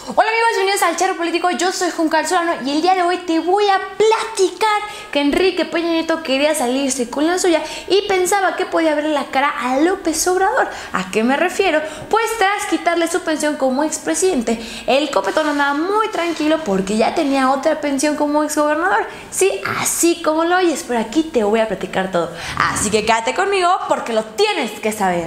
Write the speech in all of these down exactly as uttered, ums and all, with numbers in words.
Hola amigos, bienvenidos al Charro Político. Yo soy Juncal Solano y el día de hoy te voy a platicar que Enrique Peña Nieto quería salirse con la suya y pensaba que podía verle la cara a López Obrador. ¿A qué me refiero? Pues tras quitarle su pensión como expresidente, el copetón andaba muy tranquilo porque ya tenía otra pensión como exgobernador. Sí, así como lo oyes, pero aquí te voy a platicar todo. Así que quédate conmigo porque lo tienes que saber.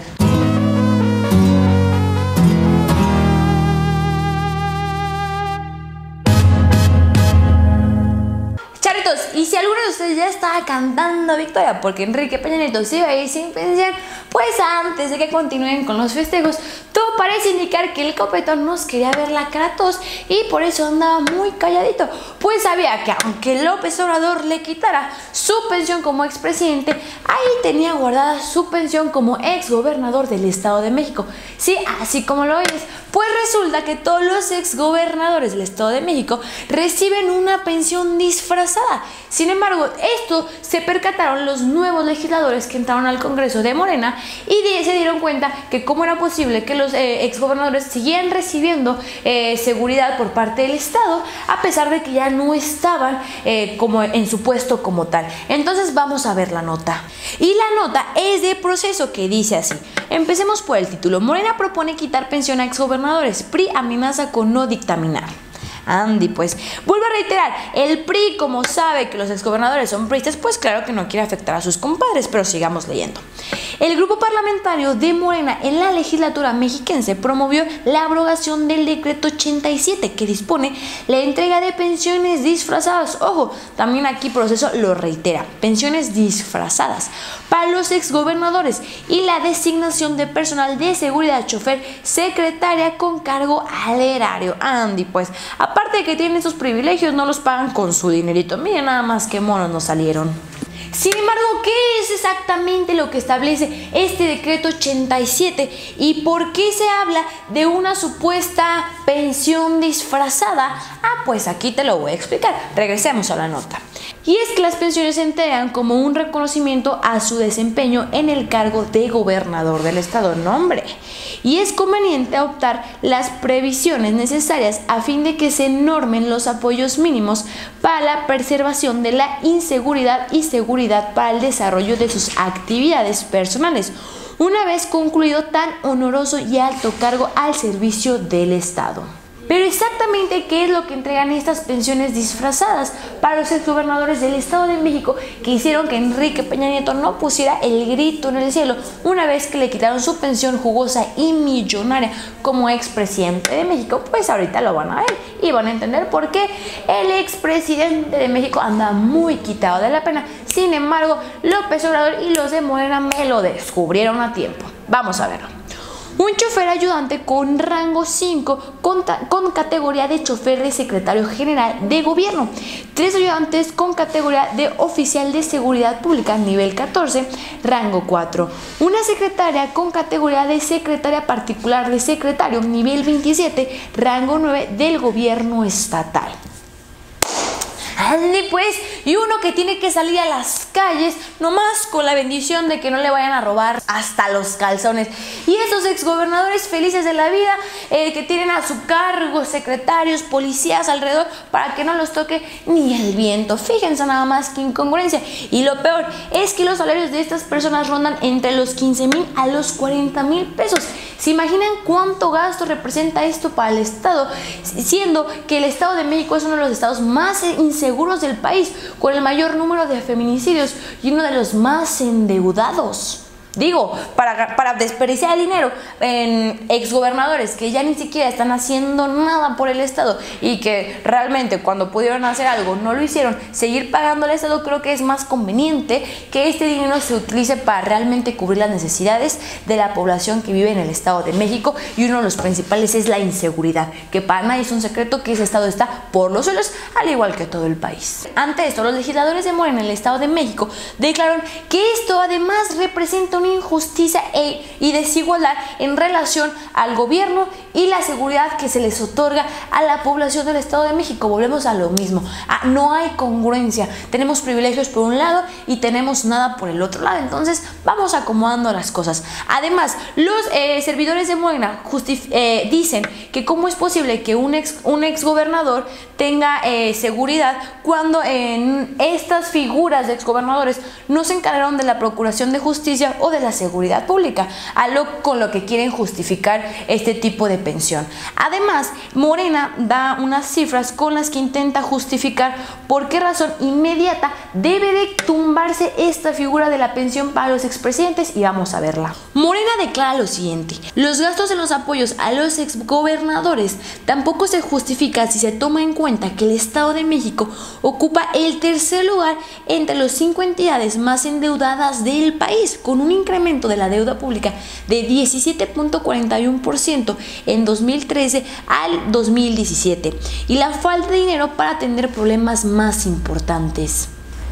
Y si alguno de ustedes ya estaba cantando victoria porque Enrique Peña Nieto se iba a ir sin pensión, pues antes de que continúen con los festejos, todo parece indicar que el copetón nos quería ver la cara a todos y por eso andaba muy calladito, pues sabía que aunque López Obrador le quitara su pensión como expresidente, ahí tenía guardada su pensión como exgobernador del Estado de México. Sí, así como lo oyes, pues resulta que todos los exgobernadores del Estado de México reciben una pensión disfrazada. Sin embargo, esto se percataron los nuevos legisladores que entraron al Congreso de Morena y se dieron cuenta que cómo era posible que los eh, exgobernadores siguieran recibiendo eh, seguridad por parte del Estado a pesar de que ya no estaban eh, como en su puesto como tal. Entonces vamos a ver la nota. Y la nota es de Proceso, que dice así. Empecemos por el título. Morena propone quitar pensión a exgobernadores. P R I amenaza con no dictaminar. Andy, pues, vuelvo a reiterar, el P R I, como sabe que los exgobernadores son priistas, pues claro que no quiere afectar a sus compadres, pero sigamos leyendo. El grupo parlamentario de Morena en la legislatura mexiquense promovió la abrogación del decreto ochenta y siete que dispone la entrega de pensiones disfrazadas. Ojo, también aquí Proceso lo reitera, pensiones disfrazadas para los exgobernadores y la designación de personal de seguridad, chofer, secretaria con cargo al erario. Andy, pues, aparte de que tienen esos privilegios, no los pagan con su dinerito. Miren nada más qué monos nos salieron. Sin embargo, ¿qué es exactamente lo que establece este decreto ochenta y siete y por qué se habla de una supuesta pensión disfrazada? Ah, pues aquí te lo voy a explicar. Regresemos a la nota. Y es que las pensiones se entregan como un reconocimiento a su desempeño en el cargo de gobernador del estado. No, hombre. Y es conveniente adoptar las previsiones necesarias a fin de que se normen los apoyos mínimos para la preservación de la inseguridad y seguridad para el desarrollo de sus actividades personales, una vez concluido tan honoroso y alto cargo al servicio del Estado. Pero exactamente qué es lo que entregan estas pensiones disfrazadas para los exgobernadores del Estado de México que hicieron que Enrique Peña Nieto no pusiera el grito en el cielo una vez que le quitaron su pensión jugosa y millonaria como expresidente de México. Pues ahorita lo van a ver y van a entender por qué el expresidente de México anda muy quitado de la pena. Sin embargo, López Obrador y los de Morena me lo descubrieron a tiempo. Vamos a verlo. Un chofer ayudante con rango cinco con, con categoría de chofer de secretario general de gobierno. Tres ayudantes con categoría de oficial de seguridad pública nivel catorce, rango cuatro. Una secretaria con categoría de secretaria particular de secretario nivel veintisiete, rango nueve del gobierno estatal. Ande pues, y uno que tiene que salir a las calles nomás con la bendición de que no le vayan a robar hasta los calzones. Y esos exgobernadores felices de la vida eh, que tienen a su cargo secretarios, policías alrededor para que no los toque ni el viento. Fíjense nada más que incongruencia. Y lo peor es que los salarios de estas personas rondan entre los quince mil a los cuarenta mil pesos. ¿Se imaginan cuánto gasto representa esto para el Estado? Siendo que el Estado de México es uno de los estados más inseguros del país, con el mayor número de feminicidios y uno de los más endeudados. Digo, para, para desperdiciar el dinero en exgobernadores que ya ni siquiera están haciendo nada por el Estado y que realmente cuando pudieron hacer algo no lo hicieron, seguir pagando al Estado, creo que es más conveniente que este dinero se utilice para realmente cubrir las necesidades de la población que vive en el Estado de México, y uno de los principales es la inseguridad, que para nadie es un secreto que ese Estado está por los suelos, al igual que todo el país. Ante esto, los legisladores de Morena en el Estado de México declararon que esto además representa un enorme injusticia e, y desigualdad en relación al gobierno y la seguridad que se les otorga a la población del Estado de México. Volvemos a lo mismo, ah, no hay congruencia, tenemos privilegios por un lado y tenemos nada por el otro lado, entonces vamos acomodando las cosas. Además, los eh, servidores de Morena eh, dicen que cómo es posible que un ex, un ex gobernador tenga eh, seguridad cuando en estas figuras de exgobernadores no se encargaron de la procuración de justicia o de la seguridad pública, a lo, con lo que quieren justificar este tipo de pensión. Además, Morena da unas cifras con las que intenta justificar por qué razón inmediata debe de tumbarse esta figura de la pensión para los expresidentes, y vamos a verla. Morena declara lo siguiente: los gastos en los apoyos a los exgobernadores tampoco se justifica si se toma en cuenta que el Estado de México ocupa el tercer lugar entre las cinco entidades más endeudadas del país, con un incremento de la deuda pública de diecisiete punto cuarenta y uno por ciento en dos mil trece al dos mil diecisiete, y la falta de dinero para atender problemas más importantes.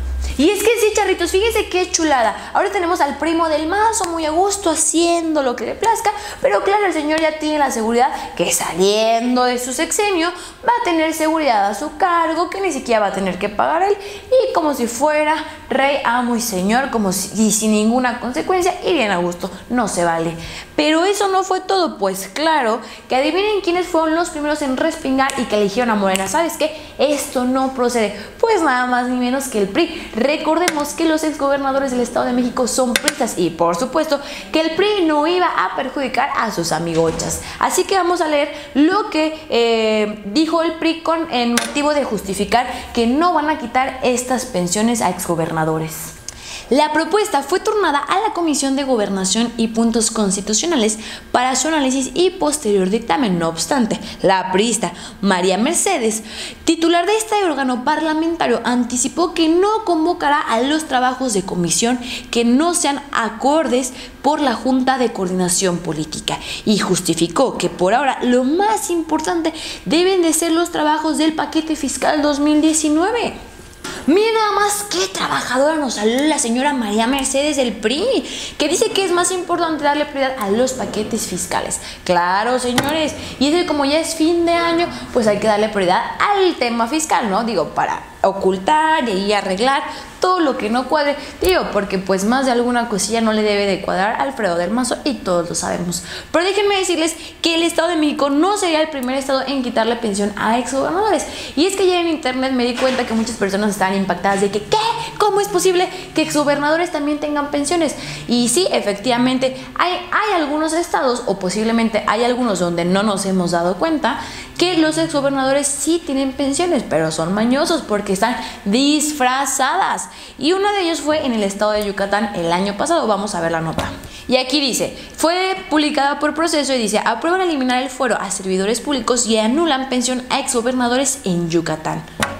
Y es que sí, charritos, fíjense qué chulada. Ahora tenemos al primo del Mazo muy a gusto haciendo lo que le plazca, pero claro, el señor ya tiene la seguridad que saliendo de su sexenio va a tener seguridad a su cargo, que ni siquiera va a tener que pagar él, y como si fuera rey, amo y señor, como si, y sin ninguna consecuencia, y bien a gusto, no se vale. Pero eso no fue todo, pues claro, que adivinen quiénes fueron los primeros en respingar y que eligieron a Morena. ¿Sabes qué? Esto no procede. Pues nada más ni menos que el P R I. Recordemos que los exgobernadores del Estado de México son priistas y por supuesto que el P R I no iba a perjudicar a sus amigochas. Así que vamos a leer lo que eh, dijo el P R I con el motivo de justificar que no van a quitar estas pensiones a exgobernadores. La propuesta fue turnada a la Comisión de Gobernación y Puntos Constitucionales para su análisis y posterior dictamen. No obstante, la priista María Mercedes, titular de este órgano parlamentario, anticipó que no convocará a los trabajos de comisión que no sean acordes por la Junta de Coordinación Política, y justificó que por ahora lo más importante deben de ser los trabajos del paquete fiscal dos mil diecinueve. Miren nada más qué trabajadora nos salió la señora María Mercedes del P R I, que dice que es más importante darle prioridad a los paquetes fiscales. Claro, señores, y es que como ya es fin de año, pues hay que darle prioridad al tema fiscal, ¿no? Digo, para ocultar y ahí arreglar todo lo que no cuadre, digo, porque pues más de alguna cosilla no le debe de cuadrar a Alfredo del Mazo y todos lo sabemos. Pero déjenme decirles que el Estado de México no sería el primer estado en quitarle pensión a exgobernadores, y es que ya en internet me di cuenta que muchas personas estaban impactadas de que ¿qué? ¿Cómo es posible que exgobernadores también tengan pensiones? Y sí, efectivamente hay, hay algunos estados, o posiblemente hay algunos donde no nos hemos dado cuenta que los exgobernadores sí tienen pensiones, pero son mañosos porque están disfrazadas. Y uno de ellos fue en el estado de Yucatán el año pasado. Vamos a ver la nota. Y aquí dice, fue publicada por Proceso y dice, aprueban eliminar el fuero a servidores públicos y anulan pensión a exgobernadores en Yucatán.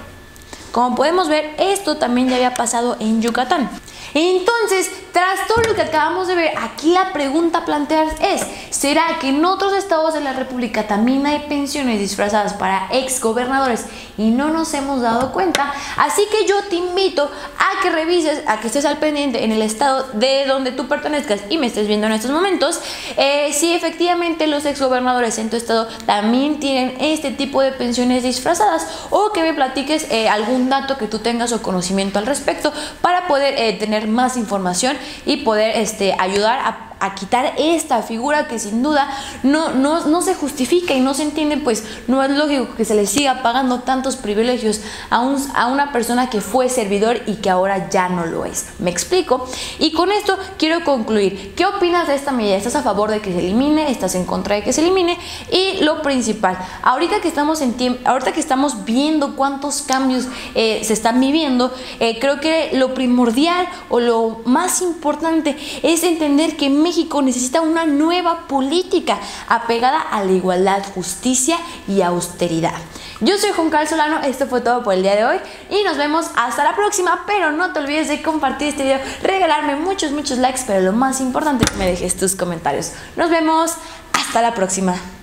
Como podemos ver, esto también ya había pasado en Yucatán. Entonces, tras todo lo que acabamos de ver, aquí la pregunta a plantear es, ¿será que en otros estados de la República también hay pensiones disfrazadas para exgobernadores y no nos hemos dado cuenta? Así que yo te invito a que revises, a que estés al pendiente en el estado de donde tú pertenezcas y me estés viendo en estos momentos, eh, si efectivamente los exgobernadores en tu estado también tienen este tipo de pensiones disfrazadas, o que me platiques eh, algún dato que tú tengas o conocimiento al respecto para poder eh, tener más información y poder este, ayudar a a quitar esta figura que sin duda no, no, no se justifica y no se entiende. Pues no es lógico que se le siga pagando tantos privilegios a, un, a una persona que fue servidor y que ahora ya no lo es. ¿Me explico? Y con esto quiero concluir. ¿Qué opinas de esta medida? ¿Estás a favor de que se elimine? ¿Estás en contra de que se elimine? Y lo principal, ahorita que estamos en tiempo, ahorita que estamos viendo cuántos cambios eh, se están viviendo, eh, creo que lo primordial o lo más importante es entender que México necesita una nueva política apegada a la igualdad, justicia y austeridad. Yo soy Juan Carlos Solano, esto fue todo por el día de hoy y nos vemos hasta la próxima, pero no te olvides de compartir este video, regalarme muchos muchos likes, pero lo más importante es que me dejes tus comentarios. Nos vemos hasta la próxima.